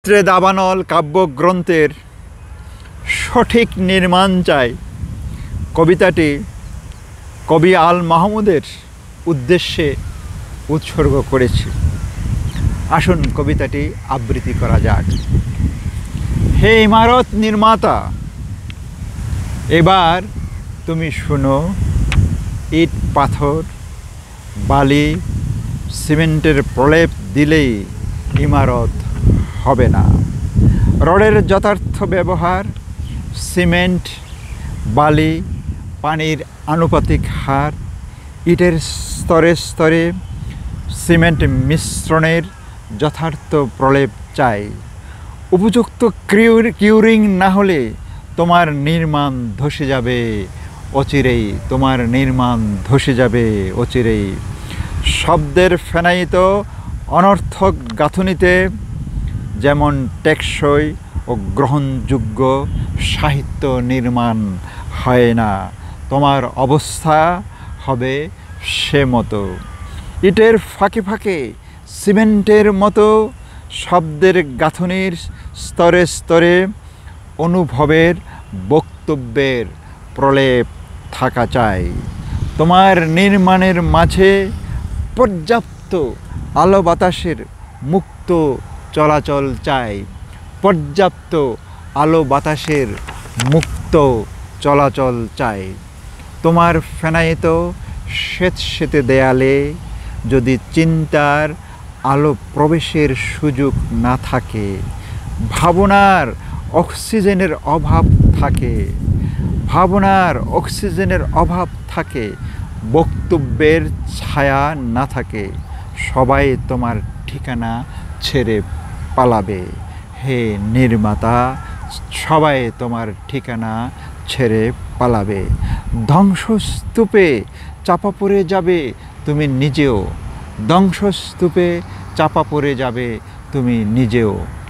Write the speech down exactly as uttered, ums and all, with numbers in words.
চিত্রে দাবানল কাব্যগ্রন্থের সঠিক নির্মাণ চাই কবিতাটি কবি আল মাহমুদের উদ্দেশ্যে উৎসর্গ করেছি। আসুন কবিতাটি আবৃত্তি করা যাক। হে ইমারত নির্মাতা, এবার তুমি শুনো, ইট পাথর বালি সিমেন্টের প্রলেপ দিলেই ইমারত হবে না। রডের যথার্থ ব্যবহার, সিমেন্ট বালি পানির আনুপাতিক হার, ইটের স্তরে স্তরে সিমেন্ট মিশ্রণের যথার্থ প্রলেপ চাই। উপযুক্ত কিউরিং না হলে তোমার নির্মাণ ধসে যাবে অচিরেই, তোমার নির্মাণ ধসে যাবে অচিরেই। শব্দের ফেনায়িত অনর্থক গাঁথুনিতে যেমন টেকসই ও গ্রহণযোগ্য সাহিত্য নির্মাণ হয় না, তোমার অবস্থা হবে সে মতো। ইটের ফাঁকে ফাঁকে সিমেন্টের মতো শব্দের গাঁথুনির স্তরে স্তরে অনুভবের বক্তব্যের প্রলেপ থাকা চাই। তোমার নির্মাণের মাঝে পর্যাপ্ত আলো বাতাসের মুক্ত চলাচল চাই, পর্যাপ্ত আলো বাতাসের মুক্ত চলাচল চাই। তোমার ফেনায়িত স্যাঁতসেঁতে দেয়ালে যদি চিন্তার আলো প্রবেশের সুযোগ না থাকে, ভাবনার অক্সিজেনের অভাব থাকে, ভাবনার অক্সিজেনের অভাব থাকে, বক্তব্যের ছায়া না থাকে, সবাই তোমার ঠিকানা ছেড়ে পালাবে। হে নির্মাতা, সবাই তোমার ঠিকানা ছেড়ে পালাবে। ধ্বংসস্তূপে চাপা পড়ে যাবে তুমি নিজেও, ধ্বংসস্তূপে চাপা পড়ে যাবে তুমি নিজেও।